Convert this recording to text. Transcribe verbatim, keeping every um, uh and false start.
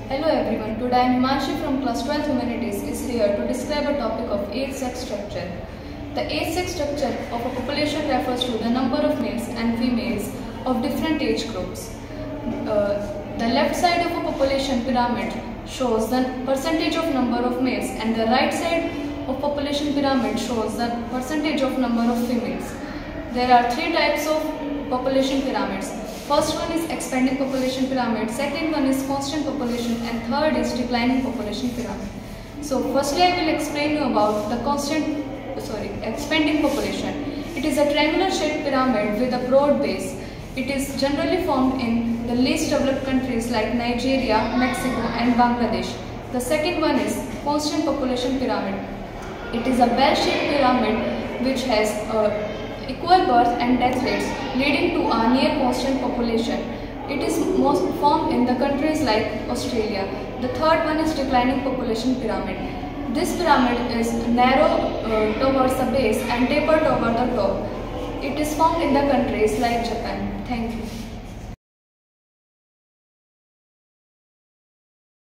Hello everyone, today I am Himanshi from class twelve Humanities is here to describe a topic of age-sex structure. The age-sex structure of a population refers to the number of males and females of different age groups. Uh, the left side of a population pyramid shows the percentage of number of males and the right side of population pyramid shows the percentage of number of females. There are three types of population pyramids. First one is expanding population pyramid, second one is constant population, and third is declining population pyramid. So firstly I will explain you about the constant, sorry, expanding population. It is a triangular shaped pyramid with a broad base. It is generally formed in the least developed countries like Nigeria, Mexico and Bangladesh. The second one is constant population pyramid. It is a bell-shaped pyramid which has a equal birth and death rates leading to a near constant population. It is most formed in the countries like Australia. The third one is declining population pyramid. This pyramid is narrow uh, towards the base and tapered over the top. It is formed in the countries like Japan. Thank you.